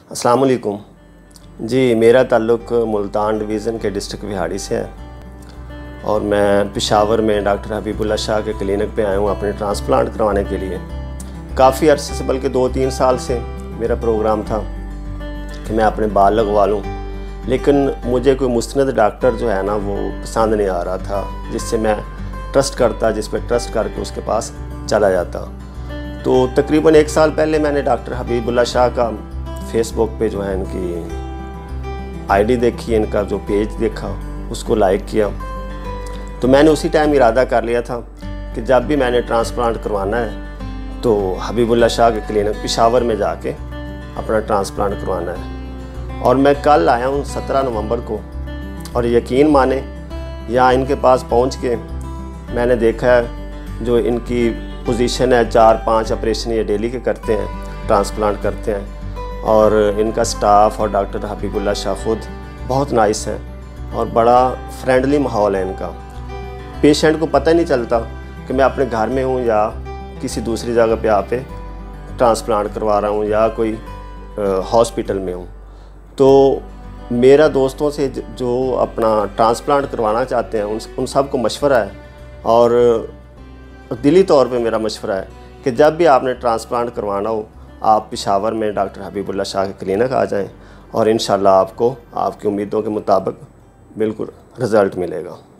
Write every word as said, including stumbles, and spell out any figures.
अस्सलाम वालेकुम जी। मेरा ताल्लुक़ मुल्तान डिवीज़न के डिस्ट्रिक्ट विहाड़ी से है और मैं पेशावर में डॉक्टर हबीबुल्लाह शाह के क्लिनिक पे आया हूँ अपने ट्रांसप्लांट करवाने के लिए। काफ़ी अरसे से, बल्कि दो तीन साल से मेरा प्रोग्राम था कि मैं अपने बाल लगवा लूँ, लेकिन मुझे कोई मुस्तनद डॉक्टर जो है ना वो पसंद नहीं आ रहा था जिससे मैं ट्रस्ट करता, जिस पर ट्रस्ट करके उसके पास चला जाता। तो तकरीबन एक साल पहले मैंने डॉक्टर हबीबुल्लाह शाह का फेसबुक पे जो है इनकी आईडी देखी, इनका जो पेज देखा, उसको लाइक किया। तो मैंने उसी टाइम इरादा कर लिया था कि जब भी मैंने ट्रांसप्लांट करवाना है तो हबीबुल्लाह शाह के क्लिनिक पेशावर में जाके अपना ट्रांसप्लांट करवाना है। और मैं कल आया हूँ सत्रह नवंबर को, और यकीन माने यहाँ इनके पास पहुँच के मैंने देखा है जो इनकी पोजीशन है, चार पांच ऑपरेशन ये डेली के करते हैं, ट्रांसप्लांट करते हैं। और इनका स्टाफ और डॉक्टर हबीबुल्लाह शाह खुद बहुत नाइस है और बड़ा फ्रेंडली माहौल है इनका। पेशेंट को पता ही नहीं चलता कि मैं अपने घर में हूँ या किसी दूसरी जगह पे आप ट्रांसप्लांट करवा रहा हूँ या कोई हॉस्पिटल में हूँ। तो मेरा दोस्तों से जो अपना ट्रांसप्लांट करवाना चाहते हैं उन उन सब को मशवरा है, और दिली तौर पे मेरा मशवरा है कि जब भी आपने ट्रांसप्लांट करवाना हो आप पेशावर में डॉक्टर हबीबुल्लाह शाह के क्लिनिक आ जाएं और इंशाल्लाह आपको आपकी उम्मीदों के मुताबिक बिल्कुल रिज़ल्ट मिलेगा।